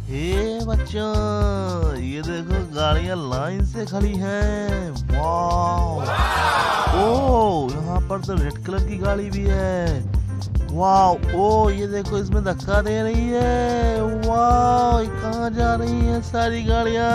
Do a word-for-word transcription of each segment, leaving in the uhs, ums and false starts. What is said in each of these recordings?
हे बच्चों, ये देखो गाड़ियां लाइन से खड़ी हैं। वाह! ओ, यहाँ पर तो रेड कलर की गाड़ी भी है। वाह! ओ, ये देखो इसमें धक्का दे रही है। वाह! कहाँ जा रही हैं सारी गाड़ियां?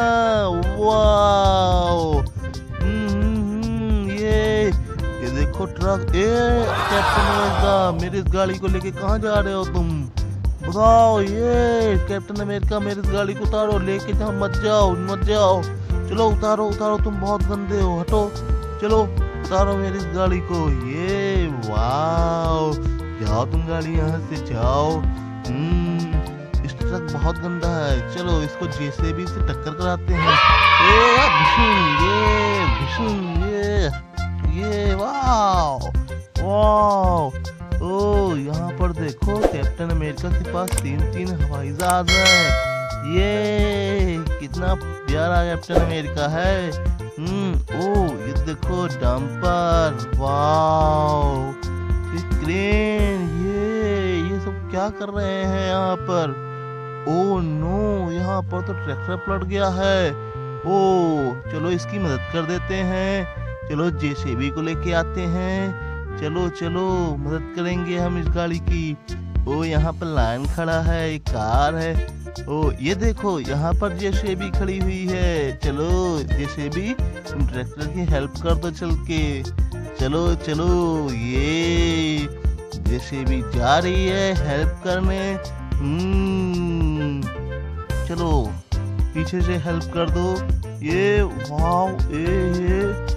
वाह! हम्म हम्म, हम्म, ये ये देखो ट्रक। ए कैप्टन अमेरिका, मेरी इस गाड़ी को लेके कहाँ जा रहे हो तुम? बताओ। ये कैप्टन अमेरिका, मेरी इस गाड़ी को उतारो, लेके जहाँ मत जाओ मत जाओ। चलो उतारो उतारो, तुम बहुत गंदे हो, हटो। चलो उतारो मेरी इस गाड़ी को। ये वाओ, जाओ तुम गाड़ी यहाँ से जाओ। हम्म, इस ट्रक बहुत गंदा है। चलो इसको जेसीबी से टक्कर कराते हैं। ए भुशुम, ये भुशुम, ये ये वाओ वाओ। ओ, यहाँ पर देखो कैप्टन अमेरिका के पास तीन तीन हवाई जहाज हैं। ये कितना प्यारा कैप्टन अमेरिका है। हम्म, ओ ये देखो डंपर। वाओ, ये क्रेन, ये ये सब क्या कर रहे हैं यहाँ पर? ओ नो, यहाँ पर तो ट्रैक्टर पलट गया है। ओ चलो इसकी मदद कर देते हैं। चलो जेसीबी को लेके आते हैं। चलो चलो मदद करेंगे हम इस गाड़ी की। ओ यहाँ पर लाइन खड़ा है, एक कार है। ओ ये देखो यहाँ पर जेसीबी खड़ी हुई है। चलो जेसीबी, तुम ट्रैक्टर की हेल्प कर दो चल के। चलो चलो, ये जेसीबी जा रही है हेल्प करने। हम्म, चलो पीछे से हेल्प कर दो। ये वाव, ए ये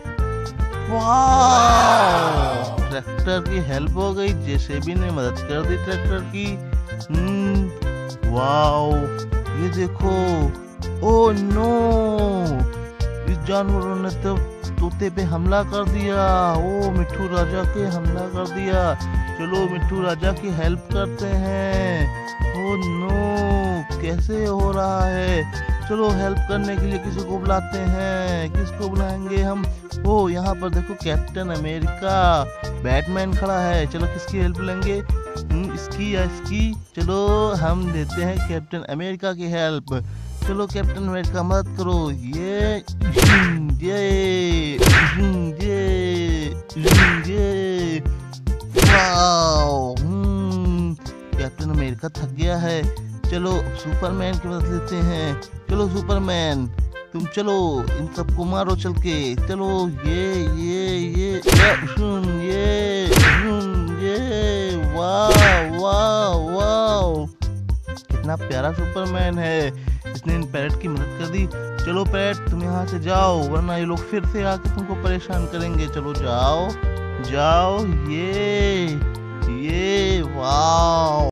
वाह, ट्रैक्टर की हेल्प हो गई। जेसीबी ने मदद कर दी ट्रैक्टर की। हम्म, वाओ, ये देखो। ओ नो, इस जानवरों ने तो तोते पे हमला कर दिया। ओ मिट्ठू राजा के हमला कर दिया। चलो मिट्ठू राजा की हेल्प करते हैं। ओ नो, कैसे हो रहा है? चलो हेल्प करने के लिए किसी को बुलाते हैं। किसको बुलाएंगे हम? ओ यहाँ पर देखो कैप्टन अमेरिका, बैटमैन खड़ा है। चलो किसकी हेल्प लेंगे? इसकी या इसकी? चलो हम देते हैं कैप्टन अमेरिका की हेल्प। चलो कैप्टन अमेरिका मदद करो। ये ये ये ये वाओ, कैप्टन अमेरिका थक गया है। चलो सुपरमैन की मदद लेते हैं। चलो सुपरमैन, तुम चलो इन सबको मारो चल के। चलो ये ये ये ये ये वाह वाह वाह, कितना प्यारा सुपरमैन है। इसने इन पैरेट की मदद कर दी। चलो पैरेट तुम यहाँ से जाओ, वरना ये लोग फिर से आके तुमको परेशान करेंगे। चलो जाओ जाओ। ये ये वाह।